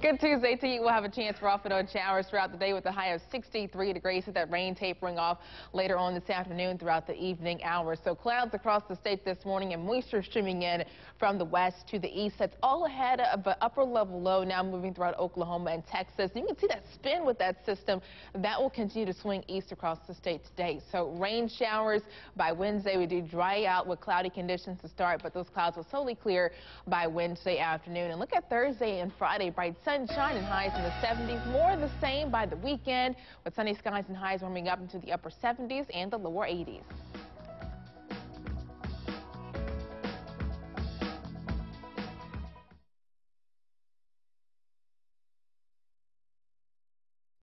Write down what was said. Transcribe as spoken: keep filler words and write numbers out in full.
Good Tuesday to you. We'll have a chance for off-and-on showers throughout the day with a high of sixty-three degrees with that rain tapering off later on this afternoon throughout the evening hours. So clouds across the state this morning and moisture streaming in from the west to the east. That's all ahead of an upper level low now moving throughout Oklahoma and Texas. You can see that spin with that system. That will continue to swing east across the state today. So rain showers by Wednesday. We do dry out with cloudy conditions to start, but those clouds will slowly clear by Wednesday afternoon. And look at Thursday and Friday. Bright sunshine and highs in the seventies. More of the same by the weekend with sunny skies and highs warming up into the upper seventies and the lower eighties.